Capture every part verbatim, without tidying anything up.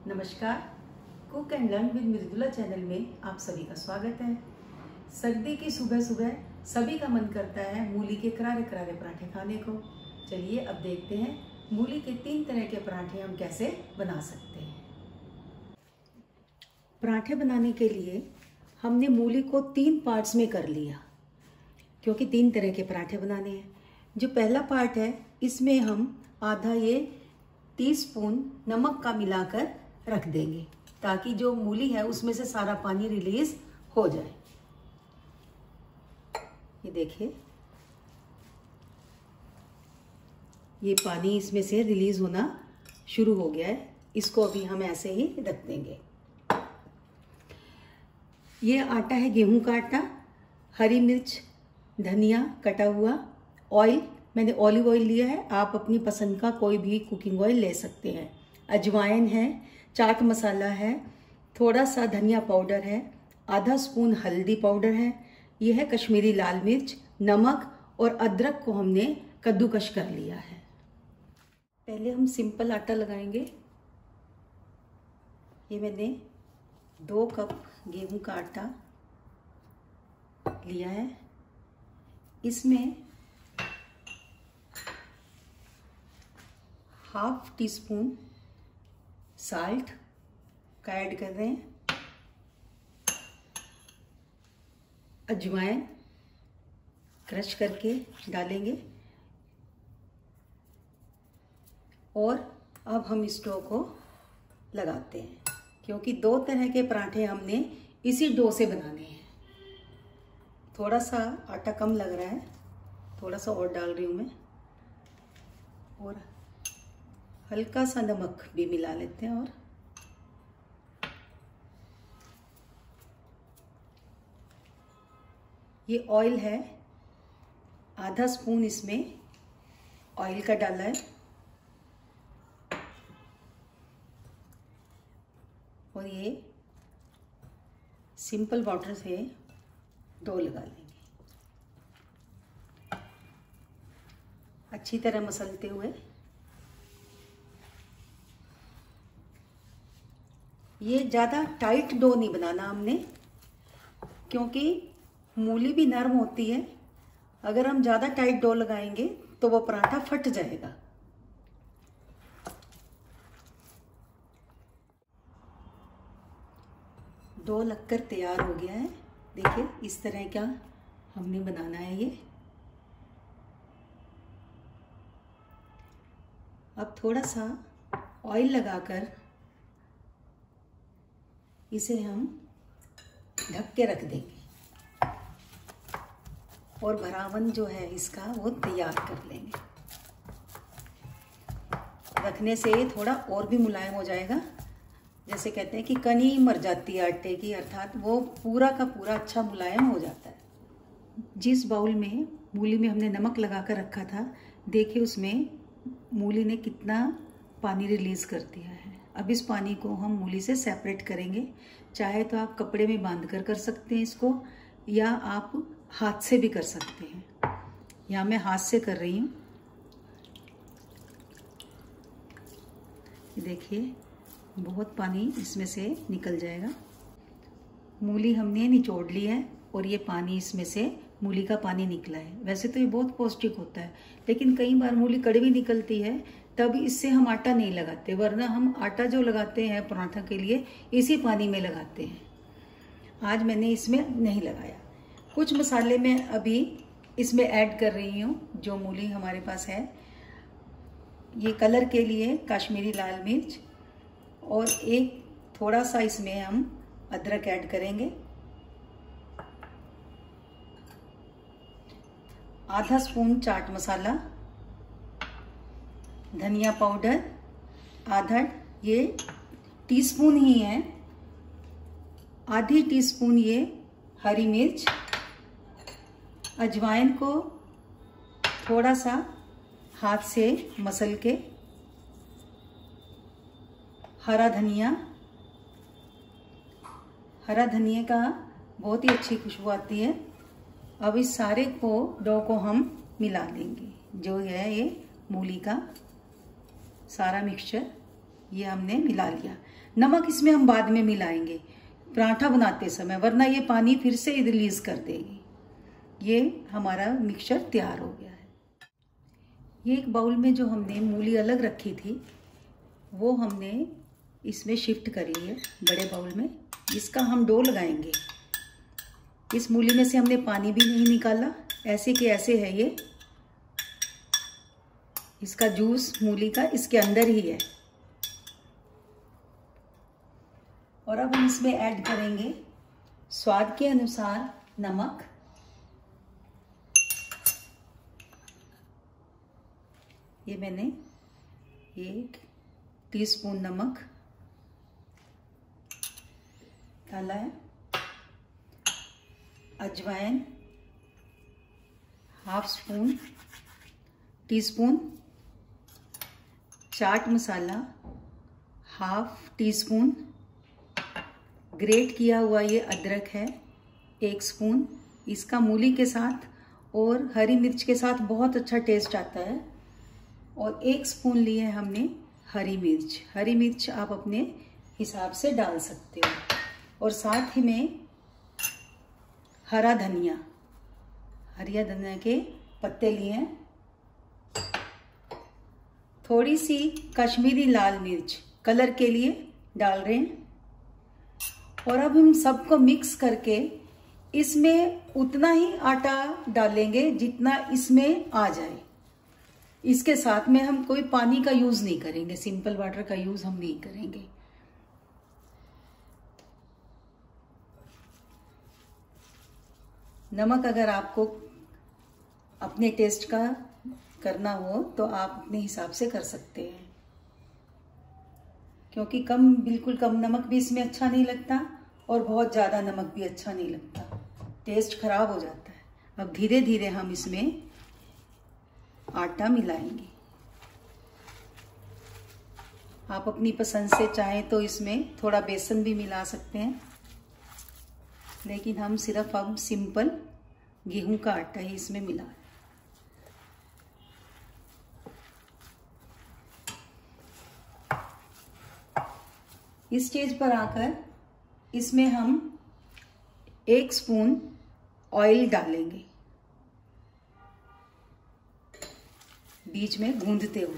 नमस्कार, cook and learn with Mridula channel में आप सभी का स्वागत है। सर्दी की सुबह सुबह सभी का मन करता है मूली के करारे करारे पराठे खाने को। चलिए अब देखते हैं मूली के तीन तरह के पराठे हम कैसे बना सकते हैं। पराठे बनाने के लिए हमने मूली को तीन पार्ट्स में कर लिया, क्योंकि तीन तरह के पराठे बनाने हैं। जो पहला पार्ट है इसमें हम आधा ये टीस्पून नमक का मिलाकर रख देंगे, ताकि जो मूली है उसमें से सारा पानी रिलीज हो जाए। ये देखिए, ये पानी इसमें से रिलीज होना शुरू हो गया है। इसको अभी हम ऐसे ही रख देंगे। ये आटा है गेहूं का आटा, हरी मिर्च, धनिया कटा हुआ, ऑयल मैंने ऑलिव ऑयल लिया है, आप अपनी पसंद का कोई भी कुकिंग ऑयल ले सकते हैं। अजवाइन है, चाट मसाला है, थोड़ा सा धनिया पाउडर है, आधा स्पून हल्दी पाउडर है, यह है कश्मीरी लाल मिर्च, नमक और अदरक को हमने कद्दूकश कर लिया है। पहले हम सिंपल आटा लगाएंगे। ये मैंने दो कप गेहूं का आटा लिया है। इसमें हाफ टी स्पून साल्ट का ऐड कर रहे हैं, अजवाइन क्रश करके डालेंगे और अब हम इस डो को लगाते हैं, क्योंकि दो तरह के पराठे हमने इसी डो से बनाने हैं। थोड़ा सा आटा कम लग रहा है, थोड़ा सा और डाल रही हूँ मैं, और हल्का सा नमक भी मिला लेते हैं। और ये ऑयल है, आधा स्पून इसमें ऑयल का डाला है, और ये सिंपल वाटर से डो लगा लेंगे, अच्छी तरह मसलते हुए। ये ज़्यादा टाइट डो नहीं बनाना हमने, क्योंकि मूली भी नरम होती है। अगर हम ज़्यादा टाइट डो लगाएंगे तो वो पराठा फट जाएगा। डो लगकर तैयार हो गया है। देखिए, इस तरह का हमने बनाना है ये। अब थोड़ा सा ऑयल लगाकर इसे हम ढक के रख देंगे, और भरावन जो है इसका वो तैयार कर लेंगे। रखने से ये थोड़ा और भी मुलायम हो जाएगा। जैसे कहते हैं कि कनी मर जाती है आटे की, अर्थात वो पूरा का पूरा अच्छा मुलायम हो जाता है। जिस बाउल में मूली में हमने नमक लगा कर रखा था, देखिए उसमें मूली ने कितना पानी रिलीज कर दिया है। अब इस पानी को हम मूली से सेपरेट करेंगे। चाहे तो आप कपड़े में बांध कर कर सकते हैं इसको, या आप हाथ से भी कर सकते हैं। यहाँ मैं हाथ से कर रही हूँ। देखिए, बहुत पानी इसमें से निकल जाएगा। मूली हमने निचोड़ ली है और ये पानी इसमें से मूली का पानी निकला है। वैसे तो ये बहुत पौष्टिक होता है, लेकिन कई बार मूली कड़वी निकलती है, तब इससे हम आटा नहीं लगाते, वरना हम आटा जो लगाते हैं पराठा के लिए इसी पानी में लगाते हैं। आज मैंने इसमें नहीं लगाया। कुछ मसाले मैं अभी इसमें ऐड कर रही हूँ। जो मूली हमारे पास है, ये कलर के लिए कश्मीरी लाल मिर्च, और एक थोड़ा सा इसमें हम अदरक ऐड करेंगे, आधा स्पून चाट मसाला, धनिया पाउडर आधा, ये टीस्पून ही है, आधी टीस्पून ये हरी मिर्च, अजवाइन को थोड़ा सा हाथ से मसल के, हरा धनिया, हरा धनिया का बहुत ही अच्छी खुशबू आती है। अब इस सारे को डो को हम मिला लेंगे। जो है ये मूली का सारा मिक्सचर ये हमने मिला लिया। नमक इसमें हम बाद में मिलाएंगे पराठा बनाते समय, वरना ये पानी फिर से रिलीज कर देगी। ये हमारा मिक्सचर तैयार हो गया है। ये एक बाउल में जो हमने मूली अलग रखी थी वो हमने इसमें शिफ्ट कर ली है बड़े बाउल में। इसका हम डो लगाएंगे। इस मूली में से हमने पानी भी नहीं निकाला, ऐसे के ऐसे है ये। इसका जूस मूली का इसके अंदर ही है। और अब हम इसमें ऐड करेंगे स्वाद के अनुसार नमक। ये मैंने एक टीस्पून नमक डाला है। अजवाइन half spoon teaspoon, chaat masala half teaspoon, grate किया हुआ ये अदरक है एक स्पून। इसका मूली के साथ और हरी मिर्च के साथ बहुत अच्छा टेस्ट आता है। और एक स्पून लिए हमने हरी मिर्च। हरी मिर्च आप अपने हिसाब से डाल सकते हो। और साथ ही में हरा धनिया, हरिया धनिया के पत्ते लिए हैं। थोड़ी सी कश्मीरी लाल मिर्च कलर के लिए डाल रहे हैं। और अब हम सबको मिक्स करके इसमें उतना ही आटा डालेंगे जितना इसमें आ जाए। इसके साथ में हम कोई पानी का यूज नहीं करेंगे, सिंपल वाटर का यूज हम नहीं करेंगे। नमक अगर आपको अपने टेस्ट का करना हो तो आप अपने हिसाब से कर सकते हैं, क्योंकि कम बिल्कुल कम नमक भी इसमें अच्छा नहीं लगता और बहुत ज़्यादा नमक भी अच्छा नहीं लगता, टेस्ट खराब हो जाता है। अब धीरे धीरे हम इसमें आटा मिलाएंगे। आप अपनी पसंद से चाहें तो इसमें थोड़ा बेसन भी मिला सकते हैं, लेकिन हम सिर्फ हम सिंपल गेहूं का आटा ही इसमें मिला है। इस स्टेज पर आकर इसमें हम एक स्पून ऑयल डालेंगे, बीच में गूंदते हुए।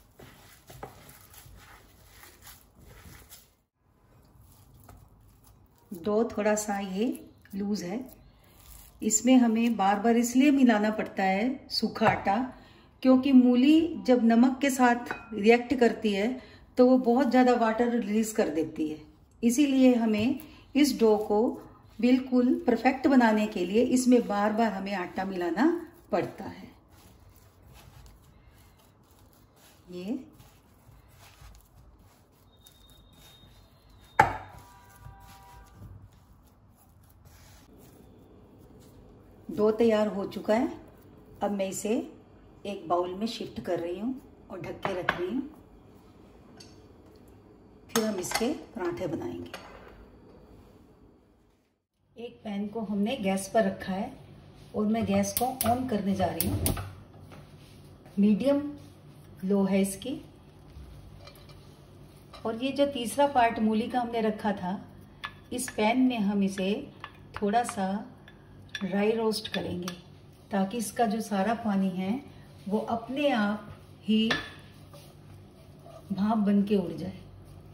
डो थोड़ा सा ये लूज है, इसमें हमें बार बार इसलिए मिलाना पड़ता है सूखा आटा, क्योंकि मूली जब नमक के साथ रिएक्ट करती है तो वो बहुत ज़्यादा वाटर रिलीज कर देती है। इसीलिए हमें इस डो को बिल्कुल परफेक्ट बनाने के लिए इसमें बार बार हमें आटा मिलाना पड़ता है। ये डो तैयार हो चुका है। अब मैं इसे एक बाउल में शिफ्ट कर रही हूँ और ढक के रख रही हूँ। फिर हम इसके पराठे बनाएंगे। एक पैन को हमने गैस पर रखा है और मैं गैस को ऑन करने जा रही हूँ। मीडियम लो है इसकी। और ये जो तीसरा पार्ट मूली का हमने रखा था, इस पैन में हम इसे थोड़ा सा ड्राई रोस्ट करेंगे, ताकि इसका जो सारा पानी है वो अपने आप ही भाप बन के उड़ जाए।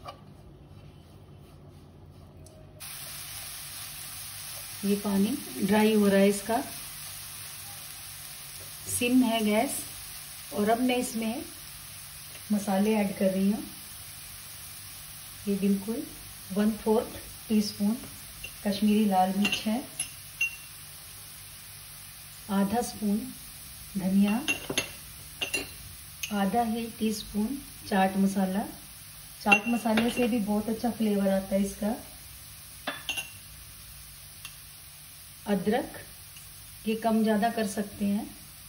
ये पानी ड्राई हो रहा है, इसका सिम है गैस। और अब मैं इसमें मसाले ऐड कर रही हूँ। ये बिल्कुल one fourth teaspoon Kashmiri लाल मिर्च है, आधा स्पून धनिया, आधा ही टी स्पून चाट मसाला। चाट मसाले से भी बहुत अच्छा फ्लेवर आता है इसका। अदरक ये कम ज़्यादा कर सकते हैं।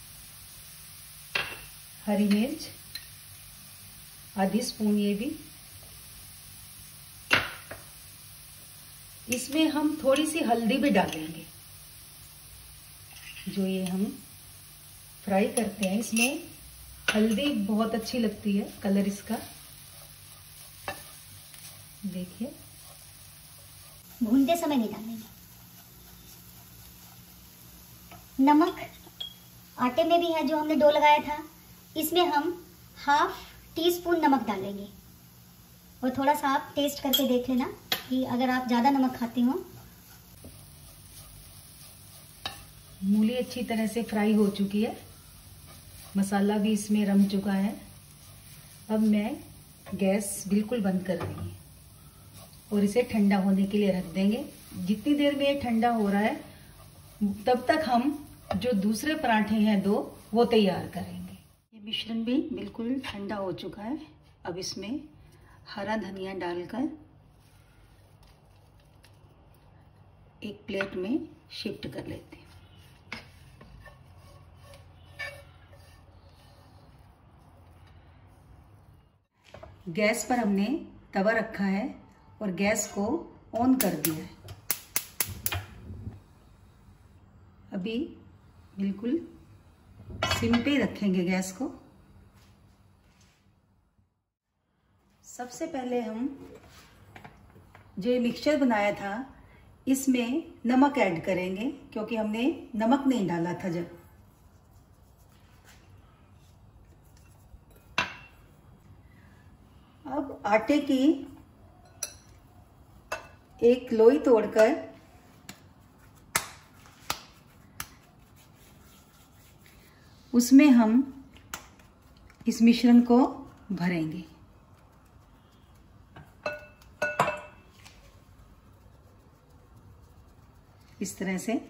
हरी मिर्च आधी स्पून ये भी। इसमें हम थोड़ी सी हल्दी भी डालेंगे। जो ये हम फ्राई करते हैं इसमें हल्दी बहुत अच्छी लगती है, कलर इसका। देखिए, भूनते समय नहीं डालेंगे। नमक आटे में भी है जो हमने डो लगाया था, इसमें हम हाफ टी स्पून नमक डालेंगे। और थोड़ा सा आप टेस्ट करके देख लेना कि अगर आप ज़्यादा नमक खाते हो। मूली अच्छी तरह से फ्राई हो चुकी है, मसाला भी इसमें रम चुका है। अब मैं गैस बिल्कुल बंद कर रही हूँ और इसे ठंडा होने के लिए रख देंगे। जितनी देर में ये ठंडा हो रहा है तब तक हम जो दूसरे पराठे हैं दो वो तैयार करेंगे। ये मिश्रण भी बिल्कुल ठंडा हो चुका है। अब इसमें हरा धनिया डालकर एक प्लेट में शिफ्ट कर लेते हैं। गैस पर हमने तवा रखा है और गैस को ऑन कर दिया है। अभी बिल्कुल सिम पे रखेंगे गैस को। सबसे पहले हम जो ये मिक्सचर बनाया था इसमें नमक ऐड करेंगे, क्योंकि हमने नमक नहीं डाला था जब। अब आटे की एक लोई तोड़कर उसमें हम इस मिश्रण को भरेंगे। इस तरह से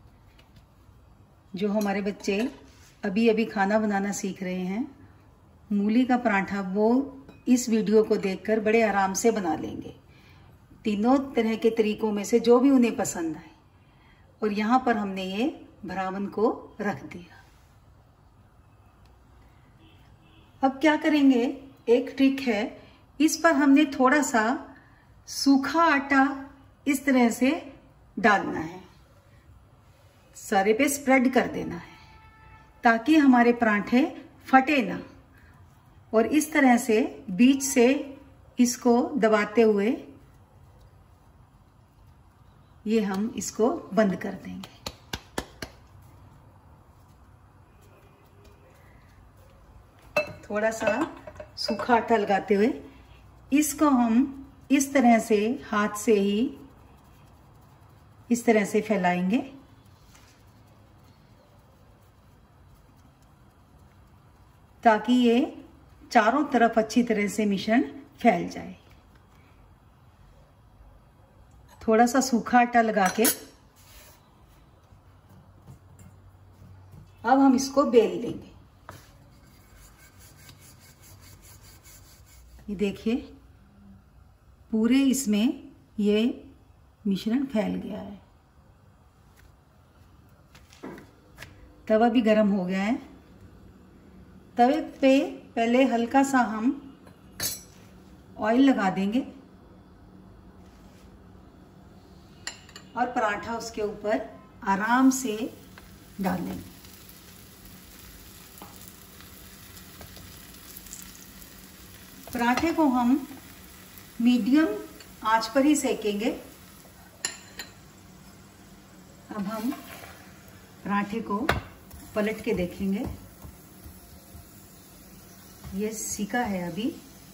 जो हमारे बच्चे अभी अभी खाना बनाना सीख रहे हैं, मूली का पराठा वो इस वीडियो को देखकर बड़े आराम से बना लेंगे, तीनों तरह के तरीकों में से जो भी उन्हें पसंद आए। और यहाँ पर हमने ये भरावन को रख दिया। अब क्या करेंगे, एक ट्रिक है, इस पर हमने थोड़ा सा सूखा आटा इस तरह से डालना है, सारे पे स्प्रेड कर देना है ताकि हमारे पराठे फटे ना। और इस तरह से बीच से इसको दबाते हुए ये हम इसको बंद कर देंगे। थोड़ा सा सूखा आटा लगाते हुए इसको हम इस तरह से हाथ से ही इस तरह से फैलाएंगे ताकि ये चारों तरफ अच्छी तरह से मिश्रण फैल जाए। थोड़ा सा सूखा आटा लगा के अब हम इसको बेल लेंगे। ये देखिए, पूरे इसमें ये मिश्रण फैल गया है। तवा भी गर्म हो गया है। तवे पे पहले हल्का सा हम ऑयल लगा देंगे और पराठा उसके ऊपर आराम से डाल देंगे। पराठे को हम मीडियम आंच पर ही सेकेंगे। अब हम पराठे को पलट के देखेंगे। ये सिका है अभी।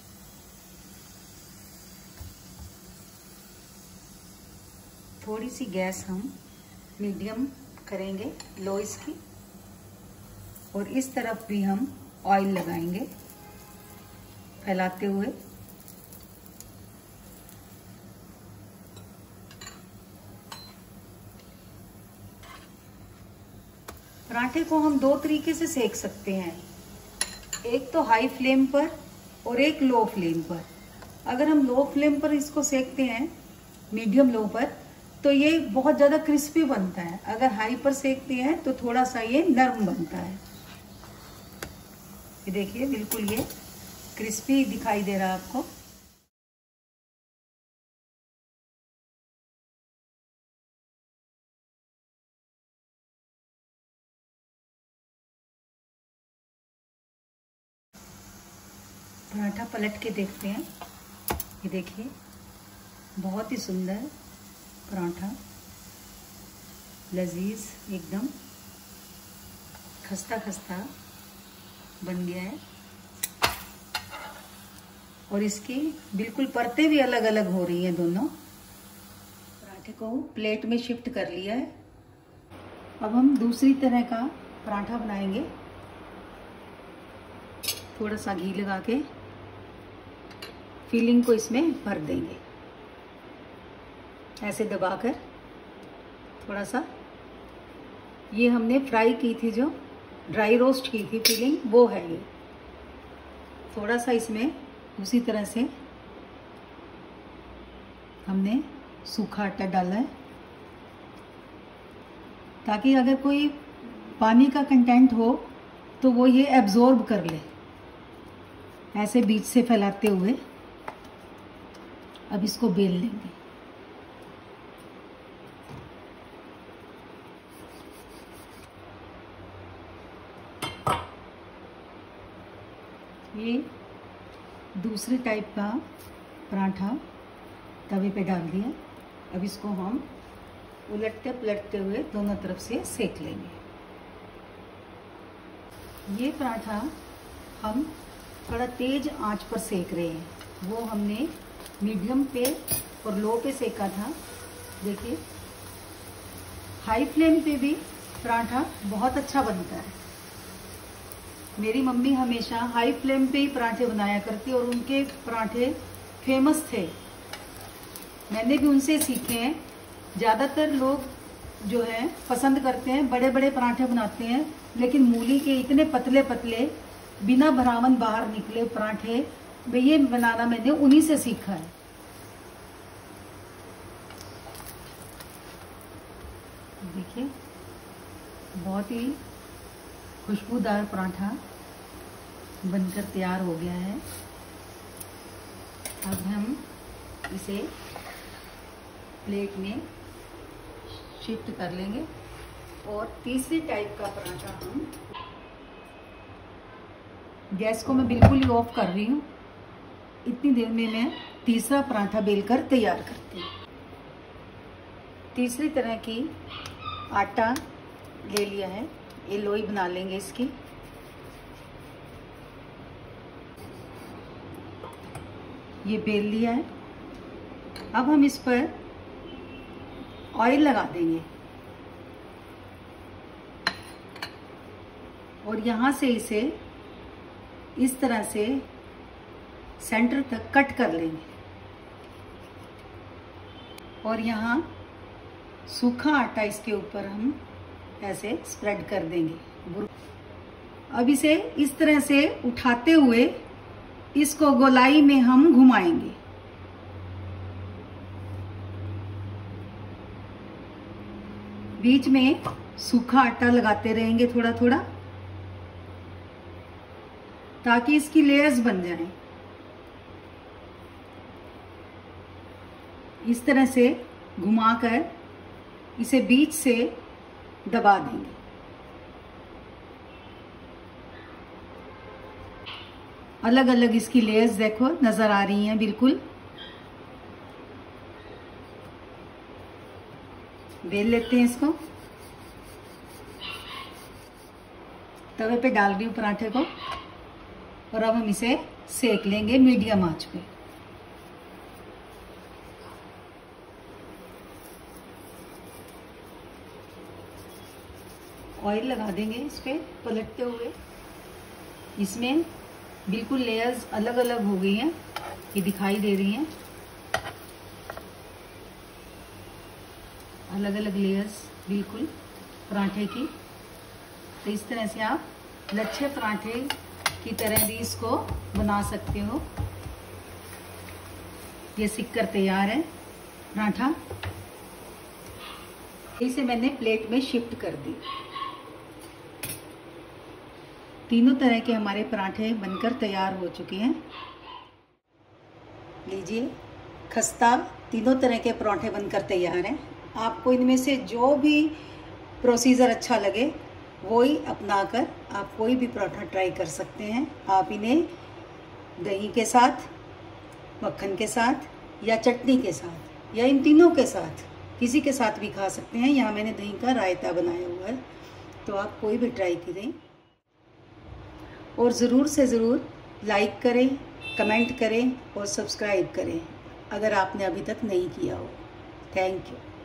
थोड़ी सी गैस हम मीडियम करेंगे, लो इसकी, और इस तरफ भी हम ऑयल लगाएंगे फैलाते हुए। पराठे को हम दो तरीके से सेक सकते हैं, एक तो हाई फ्लेम पर और एक लो फ्लेम पर। अगर हम लो फ्लेम पर इसको सेकते हैं, मीडियम लो पर, तो ये बहुत ज़्यादा क्रिस्पी बनता है। अगर हाई पर सेकते हैं तो थोड़ा सा ये नरम बनता है। ये देखिए, बिल्कुल ये क्रिस्पी दिखाई दे रहा है आपको। पराठा पलट के देखते हैं। ये देखिए, बहुत ही सुंदर पराठा, लजीज एकदम खस्ता खस्ता बन गया है। और इसकी बिल्कुल परतें भी अलग अलग हो रही हैं दोनों। पराठे को प्लेट में शिफ्ट कर लिया है। अब हम दूसरी तरह का पराठा बनाएंगे। थोड़ा सा घी लगा के फिलिंग को इसमें भर देंगे, ऐसे दबाकर थोड़ा सा। ये हमने फ्राई की थी, जो ड्राई रोस्ट की थी फिलिंग, वो है ये। थोड़ा सा इसमें उसी तरह से हमने सूखा आटा डाला है, ताकि अगर कोई पानी का कंटेंट हो तो वो ये एब्जॉर्ब कर ले, ऐसे बीच से फैलाते हुए। अब इसको बेल लेंगे। ये दूसरे टाइप का पराठा तवे पे डाल दिया। अब इसको हम उलटते पलटते हुए दोनों तरफ से सेक लेंगे। ये पराठा हम थोड़ा तेज आंच पर सेक रहे हैं। वो हमने मीडियम पे और लो पे सेका था। देखिए, हाई फ्लेम पे भी पराठा बहुत अच्छा बनता है। मेरी मम्मी हमेशा हाई फ्लेम पे ही पराठे बनाया करती और उनके पराठे फेमस थे। मैंने भी उनसे सीखे हैं। ज़्यादातर लोग जो है पसंद करते हैं, बड़े बड़े पराठे बनाते हैं, लेकिन मूली के इतने पतले पतले बिना भरावन बाहर निकले पराठे ये बनाना मैंने उन्हीं से सीखा है। देखिए, बहुत ही खुशबूदार पराठा बनकर तैयार हो गया है। अब हम इसे प्लेट में शिफ्ट कर लेंगे। और तीसरी टाइप का पराठा हम, गैस को मैं बिल्कुल ही ऑफ कर रही हूँ। इतनी देर में मैं तीसरा पराठा बेलकर तैयार करती हूँ। तीसरी तरह की आटा ले लिया है, ये लोई बना लेंगे इसकी। ये बेल लिया है। अब हम इस पर ऑयल लगा देंगे और यहाँ से इसे इस तरह से सेंटर तक कट कर लेंगे। और यहाँ सूखा आटा इसके ऊपर हम ऐसे स्प्रेड कर देंगे। अब इसे इस तरह से उठाते हुए इसको गोलाई में हम घुमाएंगे। बीच में सूखा आटा लगाते रहेंगे थोड़ा थोड़ा, ताकि इसकी लेयर्स बन जाएं। इस तरह से घुमाकर इसे बीच से दबा देंगे। अलग अलग इसकी लेयर्स देखो नजर आ रही हैं बिल्कुल। बेल लेते हैं इसको। तवे पे डाल रही हूँ पराठे को और अब हम इसे सेक लेंगे मीडियम आंच पे। ऑयल लगा देंगे इस पे पलटते हुए। इसमें बिल्कुल लेयर्स अलग अलग हो गई हैं, ये दिखाई दे रही हैं। अलग अलग लेयर्स बिल्कुल पराठे की। तो इस तरह से आप लच्छे पराठे की तरह भी इसको बना सकते हो। ये सिक कर तैयार है पराठा। इसे मैंने प्लेट में शिफ्ट कर दी। तीनों तरह के हमारे पराठे बनकर तैयार हो चुके हैं। लीजिए, खस्ता तीनों तरह के पराठे बनकर तैयार हैं। आपको इनमें से जो भी प्रोसीजर अच्छा लगे वो ही अपनाकर आप कोई भी पराठा ट्राई कर सकते हैं। आप इन्हें दही के साथ, मक्खन के साथ या चटनी के साथ या इन तीनों के साथ, किसी के साथ भी खा सकते हैं। यहाँ मैंने दही का रायता बनाया हुआ है, तो आप कोई भी ट्राई करें। और ज़रूर से ज़रूर लाइक करें, कमेंट करें और सब्सक्राइब करें अगर आपने अभी तक नहीं किया हो। Thank you.